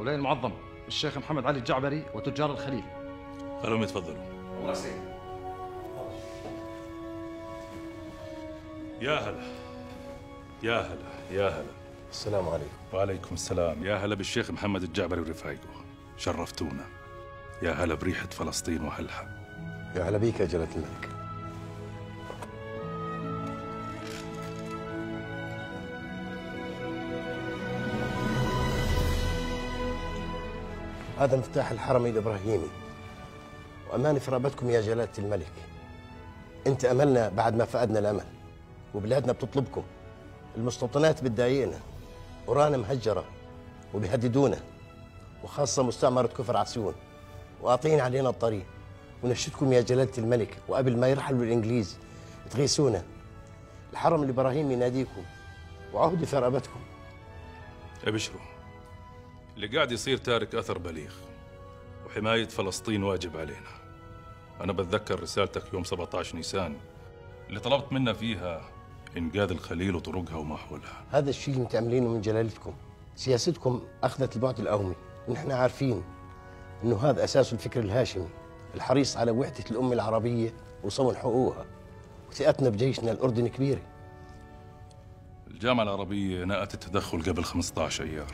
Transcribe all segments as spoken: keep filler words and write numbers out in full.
ولي المعظم الشيخ محمد علي الجعبري وتجار الخليل. خلهم يتفضلوا. الله يسلمك. يا هلا يا هلا يا هلا. السلام عليكم. وعليكم السلام. يا هلا بالشيخ محمد الجعبري ورفايقه، شرفتونا. يا هلا بريحة فلسطين وأهلها. يا هلا بيك يا جلالة الملك. هذا مفتاح الحرم الإبراهيمي وأمان في رقبتكم يا جلالة الملك. أنت أملنا بعد ما فقدنا الأمل، وبلادنا بتطلبكم. المستوطنات بتضايقنا، ورانا مهجرة وبيهددونا، وخاصة مستعمرة كفر عسيون وقاطعين علينا الطريق. ونشدكم يا جلالة الملك وقبل ما يرحلوا الإنجليز تغيثونا. الحرم الإبراهيمي يناديكم وعهدي في رقبتكم. ابشروا، اللي قاعد يصير تارك أثر بليغ، وحماية فلسطين واجب علينا. أنا بتذكر رسالتك يوم سبعة عشر نيسان اللي طلبت منا فيها إنقاذ الخليل وطرقها وما حولها. هذا الشيء اللي متعملينه من جلالتكم. سياستكم أخذت البعد القومي، ونحن عارفين إنه هذا أساس الفكر الهاشمي الحريص على وحدة الأمة العربية وصون حقوقها. وثقتنا بجيشنا الأردني كبيرة. الجامعة العربية ناقت التدخل قبل خمسة عشر أيار،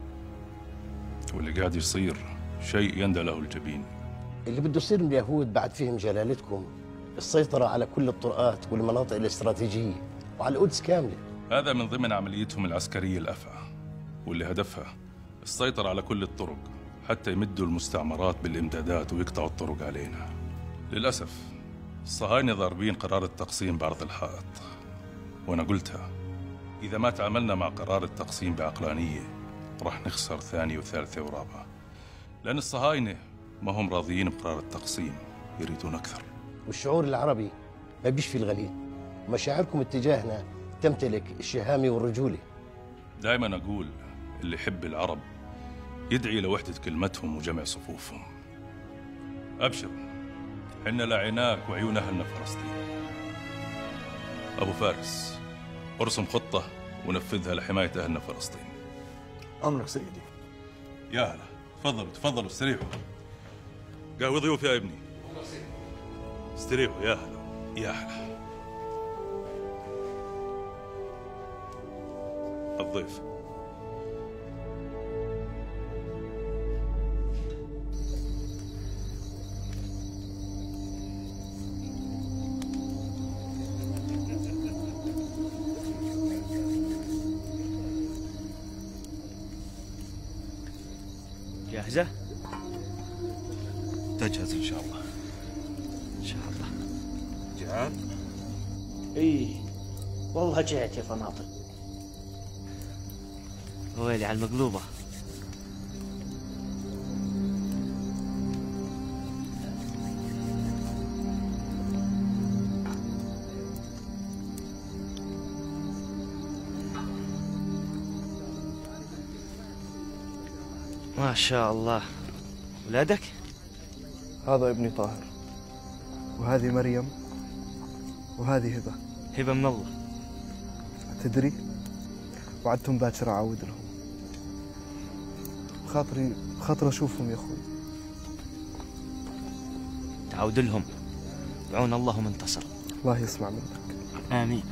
واللي قاعد يصير شيء يندى له الجبين. اللي بده يصير من اليهود بعد فهم جلالتكم السيطرة على كل الطرقات والمناطق الاستراتيجية وعلى القدس كاملة. هذا من ضمن عمليتهم العسكرية الأفعى، واللي هدفها السيطرة على كل الطرق حتى يمدوا المستعمرات بالإمدادات ويقطعوا الطرق علينا. للأسف الصهاينة ضاربين قرار التقسيم بعرض الحائط، وأنا قلتها إذا ما تعاملنا مع قرار التقسيم بعقلانية راح نخسر ثانية وثالثة ورابعة، لأن الصهاينة ما هم راضيين بقرار التقسيم، يريدون أكثر. والشعور العربي ما بيشفي الغليل، ومشاعركم اتجاهنا تمتلك الشهامة والرجولة. دائما أقول اللي يحب العرب يدعي لوحدة كلمتهم وجمع صفوفهم. أبشر، حنا لعيناك وعيون أهلنا فلسطين. أبو فارس، ارسم خطة ونفذها لحماية أهلنا فلسطين. أمرك سيدي. يا هلا، تفضلوا تفضلوا استريحوا. قهوة ضيوف يا ابني. استريحوا. يا هلا يا هلا. الضيف. جاهزة؟ تجهز إن شاء الله. إن شاء الله. جعان؟ إيه والله جعت يا فناطل. ويلي على المقلوبة. ما شاء الله. ولادك؟ هذا ابني طاهر، وهذه مريم، وهذه هبة. هبة من الله. تدري وعدتهم باكر أعود لهم. بخاطري بخاطر أشوفهم يا أخوي. تعود لهم بعون الله منتصر. الله يسمع منك. آمين.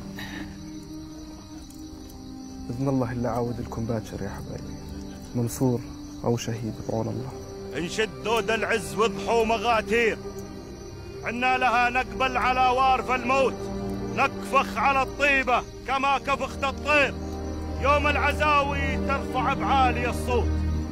بإذن الله إلا أعود لكم باكر يا حبايبي، منصور أو شهيد بعون الله. انشد دود العز وضحوا مغاتير، عنا لها نقبل على وارف الموت، نكفخ على الطيبة كما كفخت الطير، يوم العزاوي ترفع بعالي الصوت.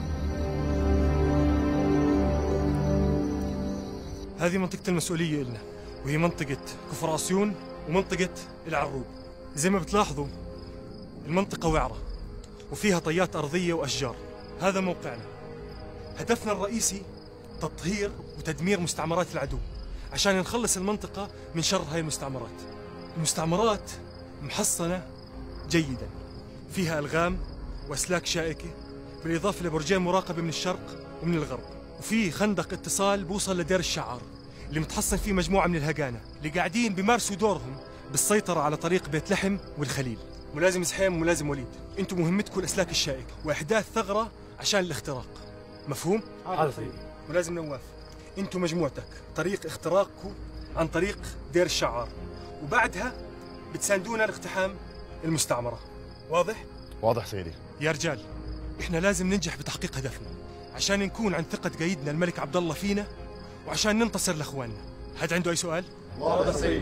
هذه منطقة المسؤولية إلنا، وهي منطقة كفر عسيون ومنطقة العروب. زي ما بتلاحظوا المنطقة وعرة وفيها طيات أرضية وأشجار. هذا موقعنا. هدفنا الرئيسي تطهير وتدمير مستعمرات العدو عشان نخلص المنطقة من شر هاي المستعمرات. المستعمرات محصنة جيدا، فيها ألغام وأسلاك شائكة، بالإضافة لبرجين مراقبة من الشرق ومن الغرب، وفي خندق اتصال بوصل لدير الشعار اللي متحصن فيه مجموعة من الهجانة اللي قاعدين بيمارسوا دورهم بالسيطرة على طريق بيت لحم والخليل. ملازم زحيم وملازم وليد، انتم مهمتكم الأسلاك الشائكة وإحداث ثغرة عشان الاختراق. مفهوم؟ حاضر سيدي. ولازم نواف، انتم مجموعتك طريق اختراقكم عن طريق دير الشعار، وبعدها بتساندونا لاقتحام المستعمرة. واضح؟ واضح سيدي. يا رجال، احنا لازم ننجح بتحقيق هدفنا عشان نكون عن ثقة قايدنا الملك عبد الله فينا، وعشان ننتصر لاخواننا. حد عنده اي سؤال؟ واضح سيدي.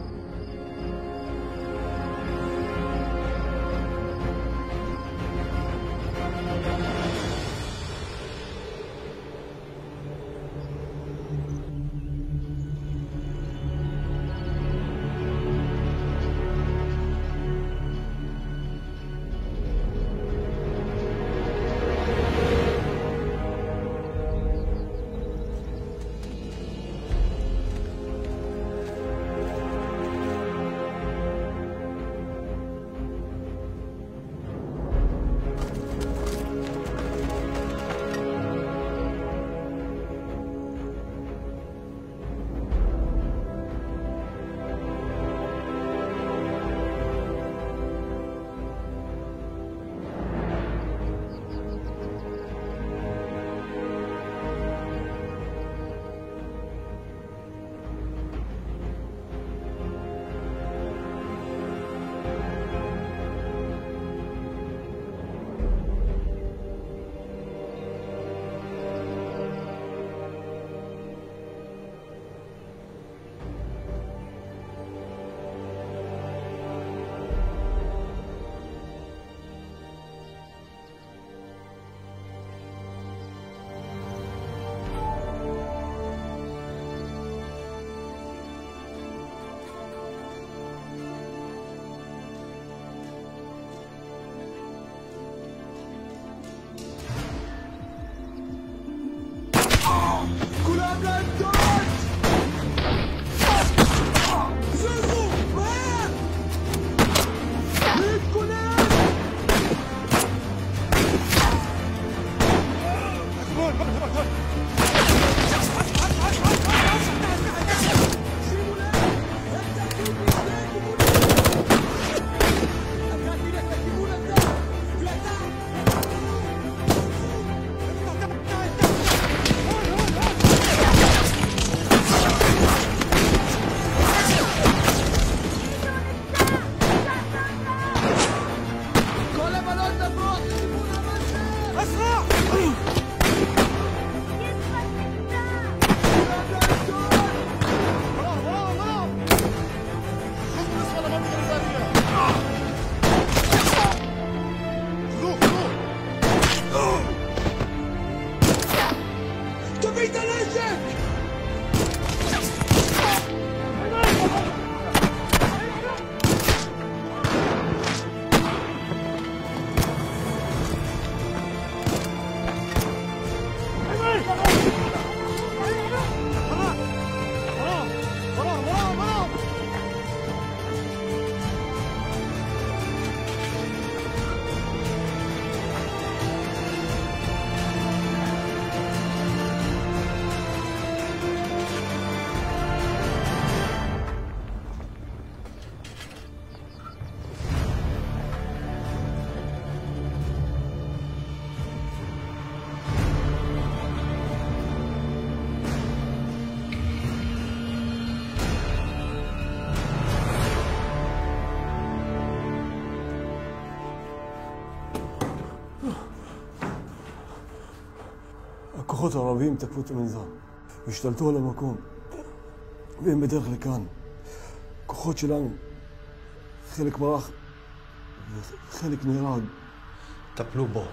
كخوت عربيين تكفوت من زان اشتلتوها لما كون بين بدر كان كخوت شلان خلك براخ خلك نيران تبلوبو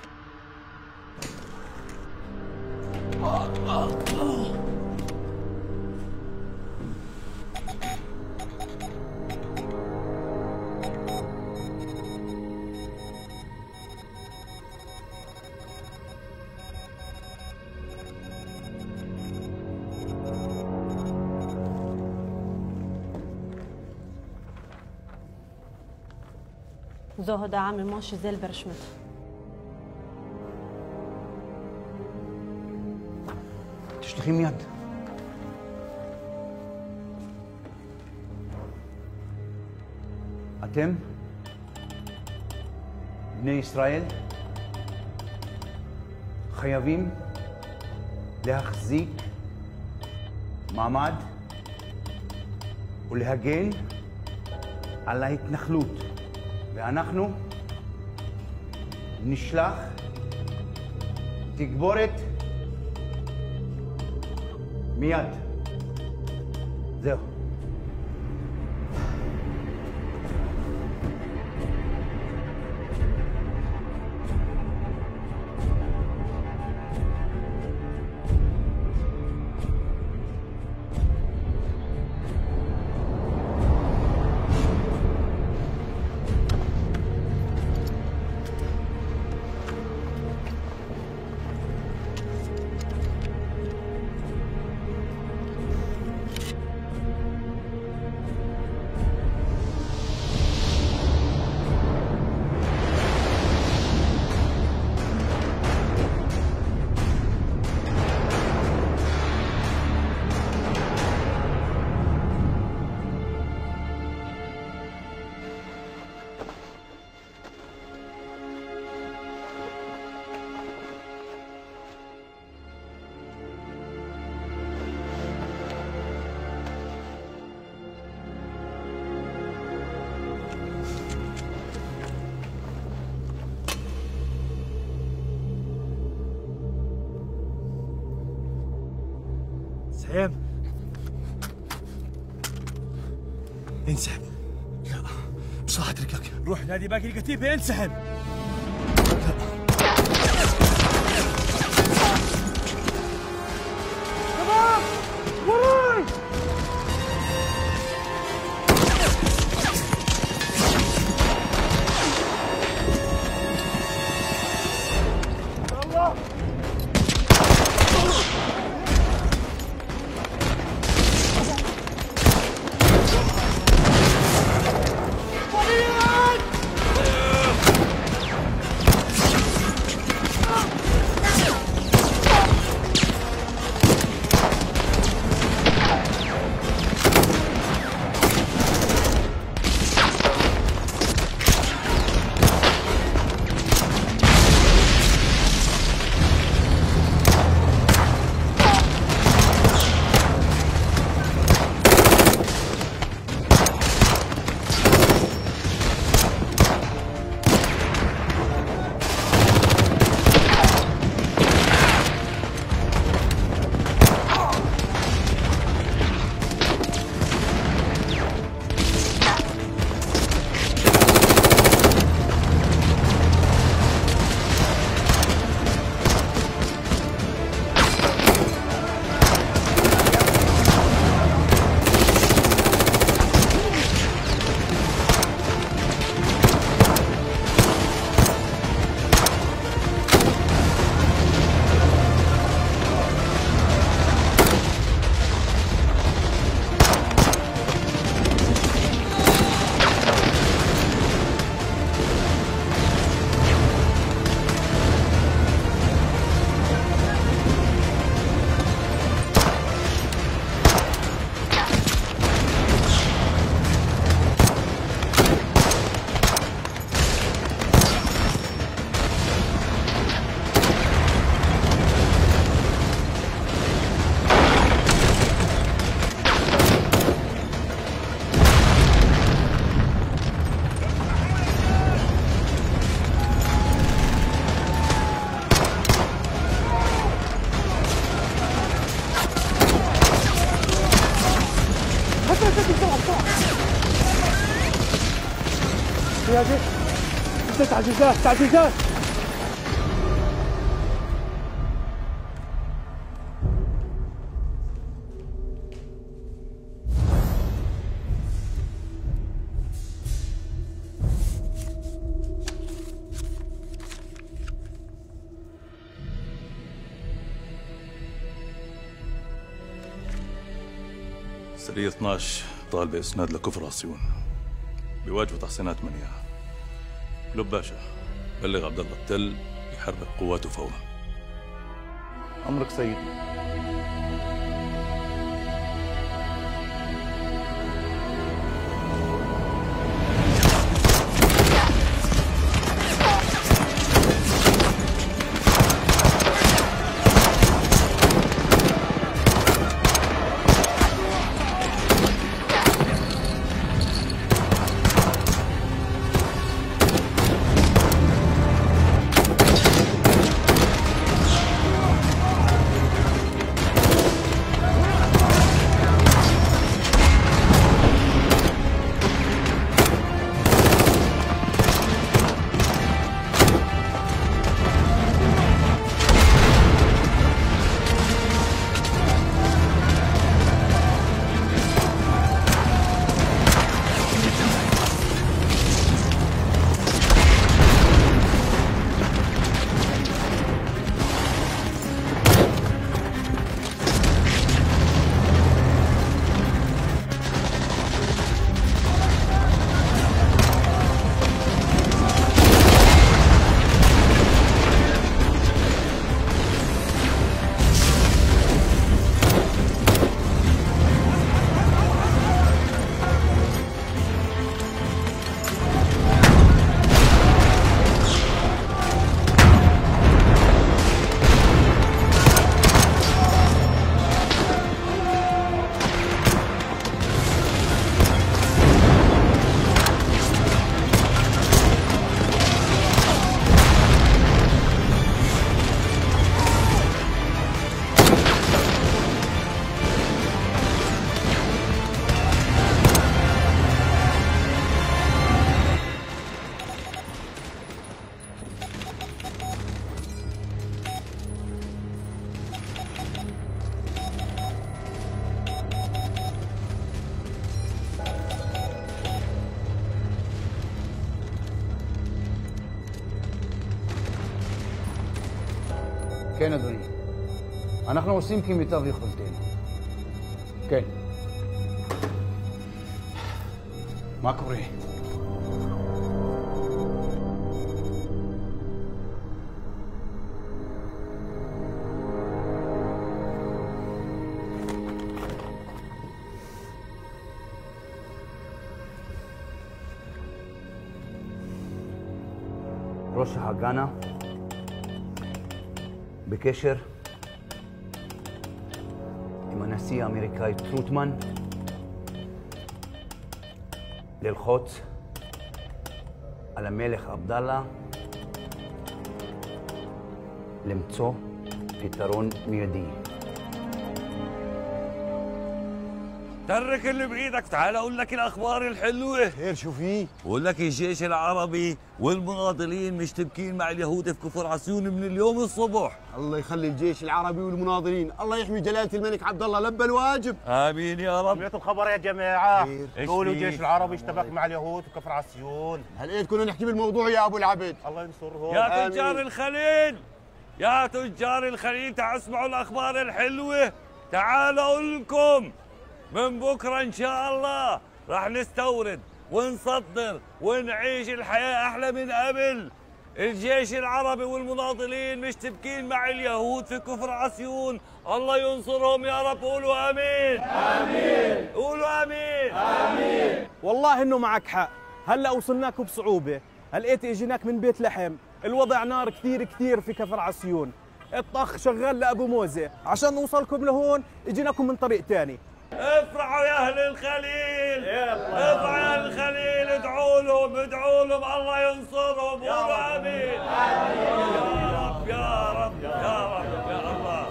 زهد عامل ماشي زي البرشمت. تشتغي مياد أتم بني إسرائيل חייבים להחזיק מעמד ולהגן על ההתנחלות, ואנחנו נשלח תגבורת מיד. זהו. سحيم انسحب. لا مش راح اتركك. روح نادي باقي الكتيبة انسحب. شباب وراي. الله قيادي انت تعزيزات تعزيزات. سرية اثناشر طالبة إسناد لكفر عصيون، بيواجهوا تحصينات منيعة. لب باشا بلغ عبد الله التل يحرك قواته فورا. أمرك سيدي. כן, אדוני. אנחנו עושים כמיטב יכולתנו. כן. מה קורה? ראש ההגנה בקשר עם הנשיא האמריקאי טרוטמן ללחוץ על המלך עבדאללה למצוא פתרון מיידי. ترك اللي بايدك، تعال اقول لك الاخبار الحلوه. خير شو في؟ بقول لك الجيش العربي والمناضلين مشتبكين مع اليهود في كفر عسيون من اليوم الصبح. الله يخلي الجيش العربي والمناضلين، الله يحمي جلاله الملك عبد الله، لبى الواجب. امين يا رب. سمعتوا الخبر يا جماعه؟ قولوا الجيش العربي اشتبك مع اليهود في كفر عسيون. هل ايه كنا نحكي بالموضوع يا ابو العبد؟ الله ينصرهم. يا تجار الخليل، يا تجار الخليل، تعالوا اسمعوا الاخبار الحلوه. تعالوا اقول لكم من بكره ان شاء الله راح نستورد ونصدر ونعيش الحياه احلى من قبل. الجيش العربي والمناضلين مشتبكين مع اليهود في كفر عسيون، الله ينصرهم يا رب. قولوا امين. امين. قولوا امين. امين. والله انه معك حق، هلا وصلناك بصعوبه، هلقيت اجيناك من بيت لحم، الوضع نار كثير كثير في كفر عسيون، الطخ شغال لابو موزه، عشان نوصلكم لهون اجيناكم من طريق ثاني. افرحوا يا اهل الخليل، افرحوا يا اهل الخليل، ادعوا لهم ادعوا لهم، الله ينصرهم. قولوا امين. يا رب يا رب يا رب يا الله.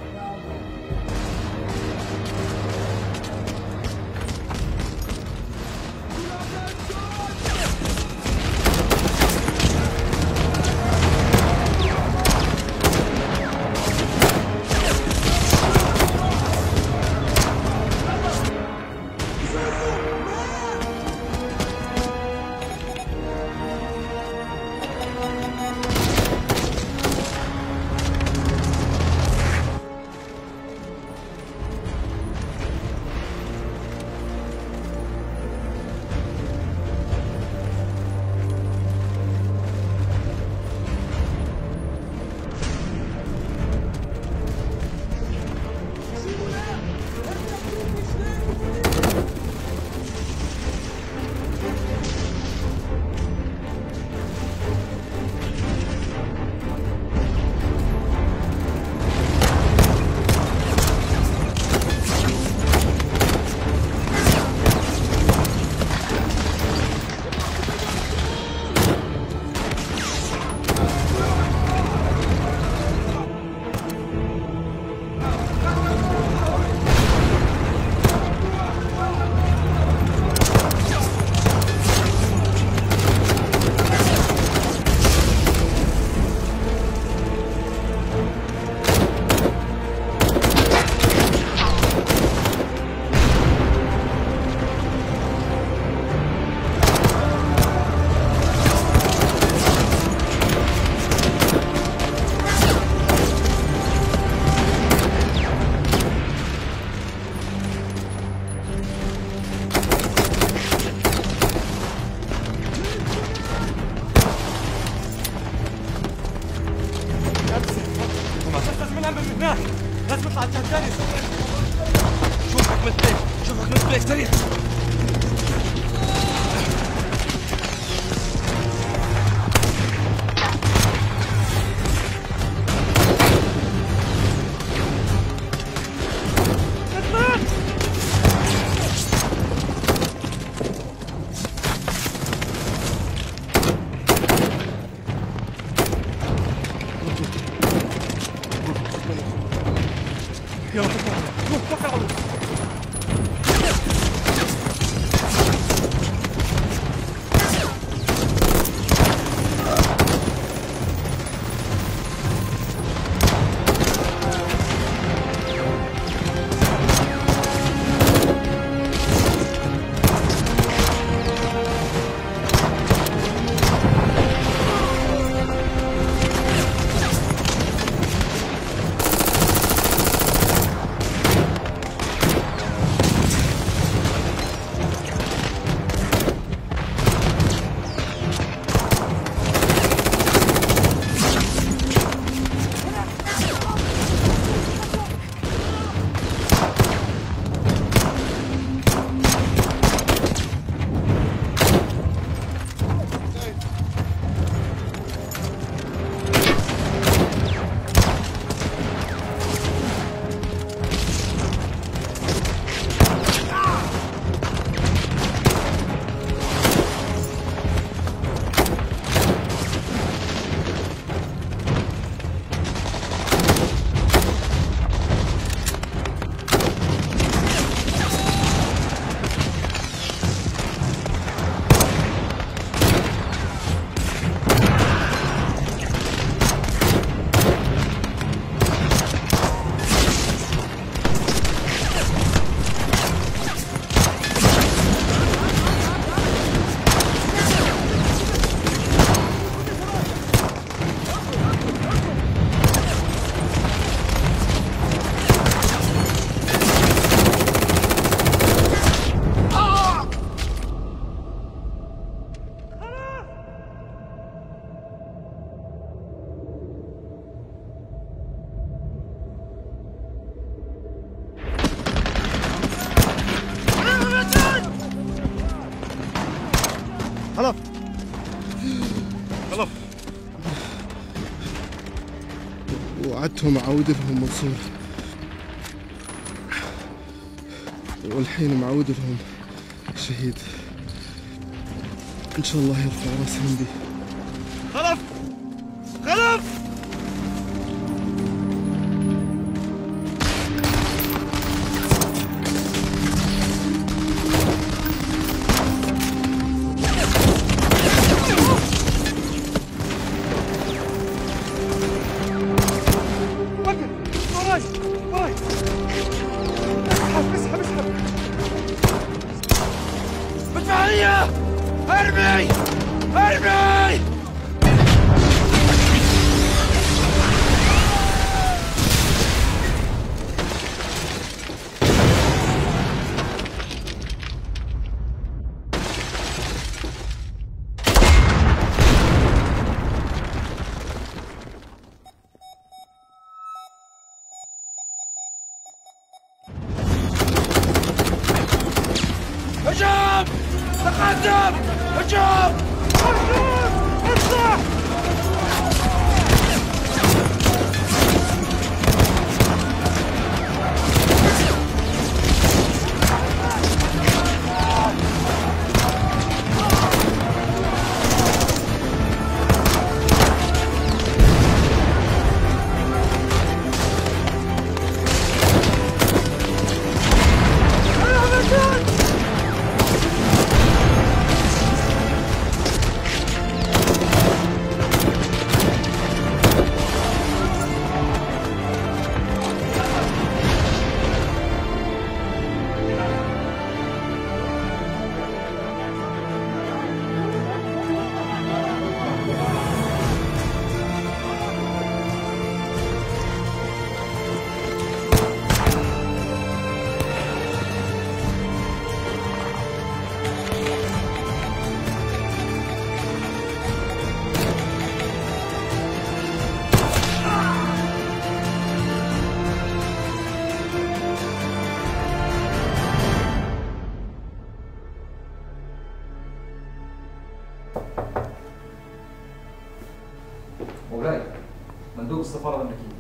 لازم نطلع الجهه الثانيه. شوفك من البيت، شوفك من البيت سريع. يلا روح توكل على الله. خلف خلف. وعدتهم أعود لهم منصور، والحين معود لهم شهيد. إن شاء الله يرفع راسهم بي. خلف خلف. ارمي ارمي. هجوم تقدم هجوم افتح. مولاي، مندوب السفارة الأمريكية.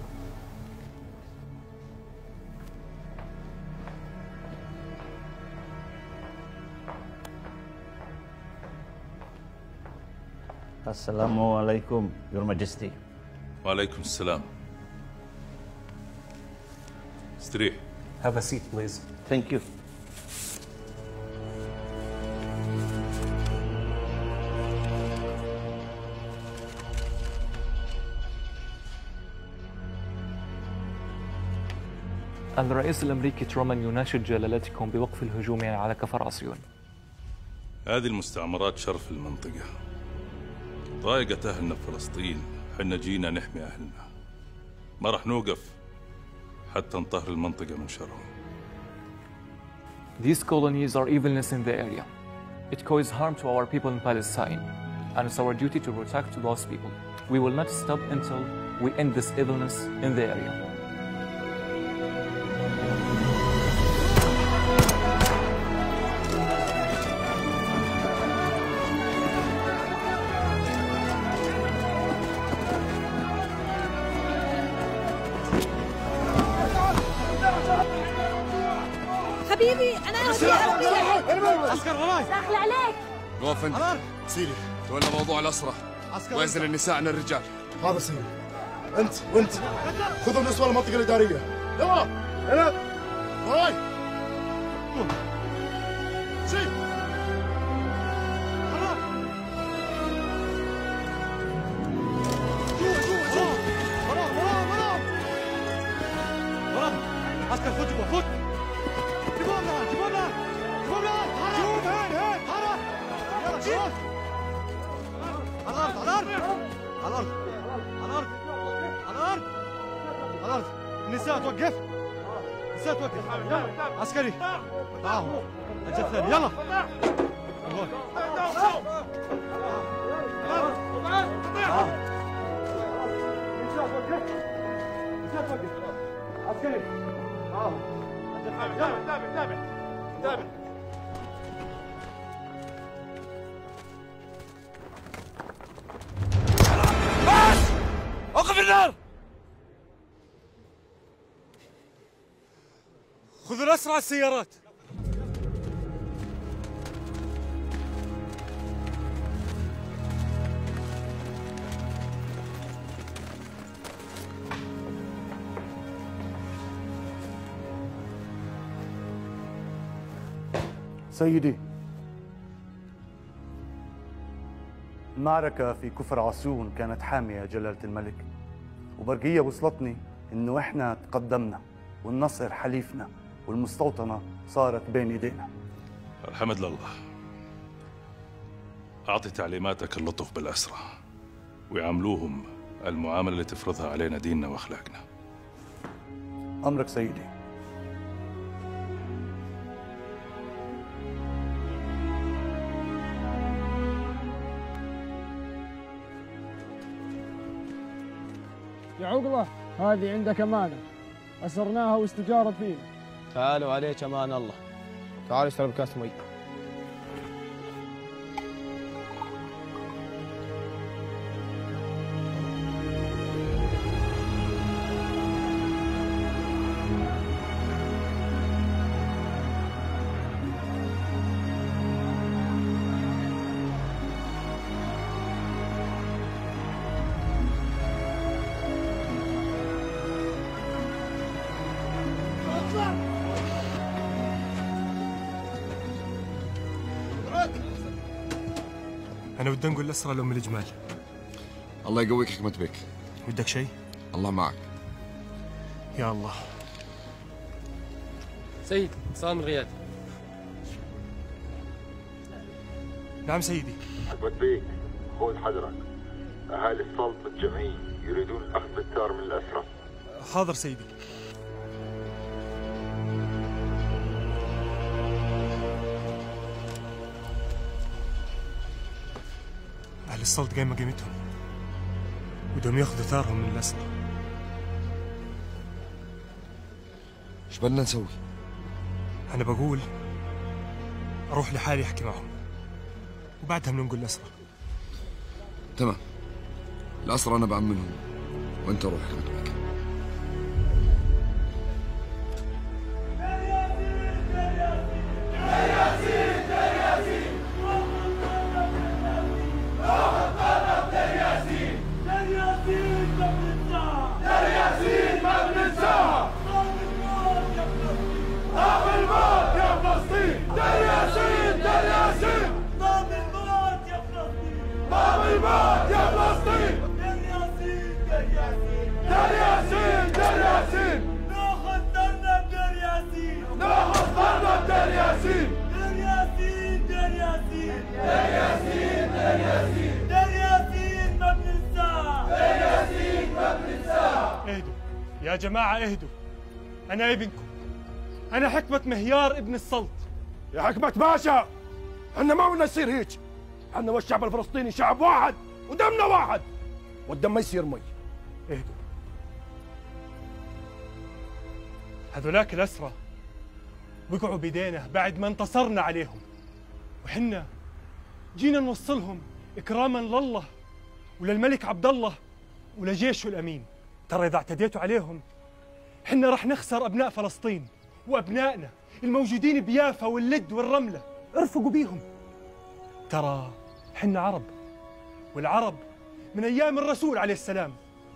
Assalamu alaikum, Your Majesty. وعليكم السلام. استريح. Have a seat, please. Thank you. الرئيس الأمريكي ترومان يناشد جلالتكم بوقف الهجوم على كفر عصيون. هذه المستعمرات شرف المنطقة، ضايقت أهلنا في فلسطين. حنا جينا نحمي أهلنا، ما راح نوقف حتى نطهر المنطقة من شرهم. These colonies are evilness in the area. It causes harm to our people in Palestine, and it's our duty to protect those people. We will not stop until we end this evilness in the area. حبيبي انا عسكر وراي. داخل عليك. نواف فندم سيدي تولى موضوع الأسرة وينزل النساء عن الرجال. هذا سيدي. انت وانت خذوا النسوة للمنطقة الإدارية. يلا يلا وراي. شيء عسكر خد جوا خد. جيبوهم لهون جيبوهم لهون جيبوهم لهون. شوف هين هين حرك. يلا شوف. على الأرض على الأرض على الأرض على الأرض على الأرض على الأرض. النساء توقف. النساء توقف. عسكري معاهم. الجهة الثانية يلا. النساء توقف. النساء توقف. عسكري معاهم. تابع تابع تابع تابع. خذوا الأسرى على السيارات. سيدي، المعركة في كفر عصيون كانت حامية يا جلالة الملك، وبرقية وصلتني إنه إحنا تقدمنا والنصر حليفنا والمستوطنة صارت بين إيدينا. الحمد لله. أعطي تعليماتك اللطف بالأسرى ويعاملوهم المعاملة اللي تفرضها علينا ديننا وأخلاقنا. أمرك سيدي. يا عقلة، هذه عندك أمانة أسرناها واستجارت فينا. تعالوا عليك أمان الله. تعالوا اشرب كاس مي. أنا بدي نقول الأسرى لأم الجمال. الله يقويك حكمة بك. ودك شيء؟ الله معك. يا الله. سيد صام الغياد. نعم سيدي. حكمة بيك، خذ حذرك. أهالي السلط متجمعين يريدون الأخذ بالثار من الأسرى. حاضر سيدي. أهل السلط قايمة قيمتهم بدهم ياخذوا ثارهم من الأسرى. ايش بدنا نسوي؟ أنا بقول أروح لحالي أحكي معهم وبعدها بننقل الأسرى. تمام. الأسرى أنا بعملهم وأنت روح حكمة بك. اهدوا يا جماعة، اهدوا. أنا ابنكم، أنا حكمة مهيار ابن السلط. يا حكمة باشا، احنا ما بدنا يصير هيك. احنا والشعب الفلسطيني شعب واحد ودمنا واحد، والدم ما يصير مي. اهدوا. هذولاك الأسرى وقعوا بيدينا بعد ما انتصرنا عليهم، وحنا جينا نوصلهم إكراما لله وللملك عبد الله ولجيشه الأمين. ترى إذا اعتديتوا عليهم حنا رح نخسر أبناء فلسطين وأبنائنا الموجودين بيافا واللد والرملة. ارفقوا بيهم. ترى حنا عرب، والعرب من أيام الرسول عليه السلام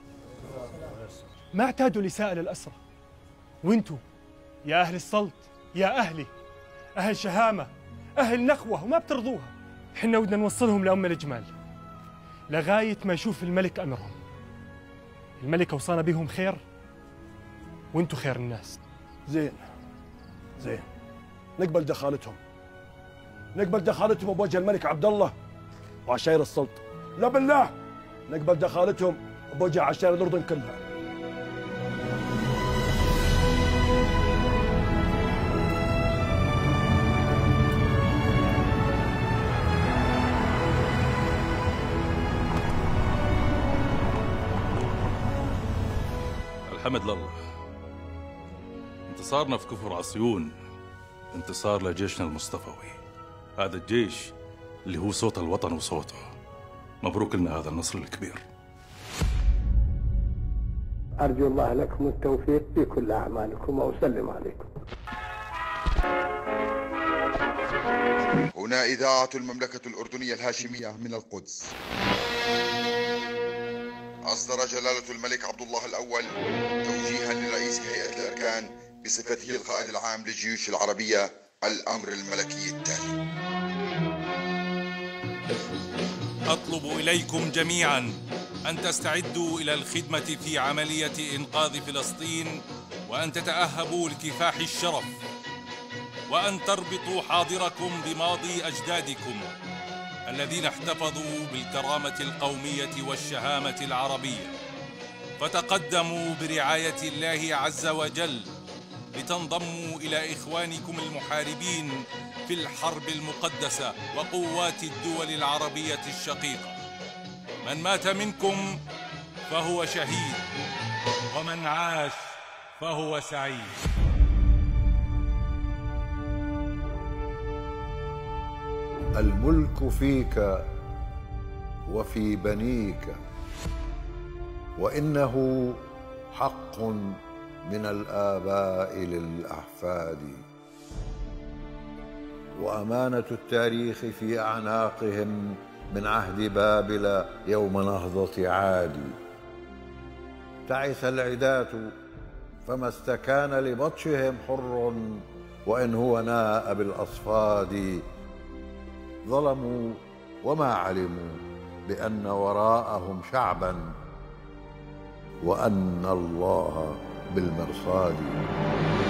ما اعتادوا الإساءة للأسرى. وانتوا يا أهل السلط، يا أهلي، أهل شهامة، أهل نخوة وما بترضوها. حنا بدنا نوصلهم لأم الجمال لغاية ما يشوف الملك أمرهم. الملك أوصانا بهم خير وانتوا خير الناس. زين زين، نقبل دخالتهم، نقبل دخالتهم بوجه الملك عبد الله وعشائر السلط. لا بالله، نقبل دخالتهم بوجه عشائر الأردن كلها. الحمد لله. انتصارنا في كفر عصيون انتصار لجيشنا المصطفوي. هذا الجيش اللي هو صوت الوطن وصوته. مبروك لنا هذا النصر الكبير. أرجو الله لكم التوفيق في كل أعمالكم وأسلم عليكم. هنا إذاعة المملكة الأردنية الهاشمية من القدس. أصدر جلالة الملك عبد الله الأول توجيها لرئيس هيئة الأركان بصفته القائد العام للجيوش العربية الأمر الملكي التالي: أطلب إليكم جميعا أن تستعدوا إلى الخدمة في عملية إنقاذ فلسطين، وأن تتأهبوا لكفاح الشرف، وأن تربطوا حاضركم بماضي أجدادكم الذين احتفظوا بالكرامة القومية والشهامة العربية، فتقدموا برعاية الله عز وجل لتنضموا إلى إخوانكم المحاربين في الحرب المقدسة وقوات الدول العربية الشقيقة. من مات منكم فهو شهيد، ومن عاش فهو سعيد. الملك فيك وفي بنيك، وإنه حق من الآباء للأحفاد، وأمانة التاريخ في أعناقهم من عهد بابل يوم نهضة عاد. تعس العداة فما استكان لبطشهم حر، وإن هو ناء بالأصفاد. ظلموا وما علموا بأن وراءهم شعبا، وأن الله بالمرصاد.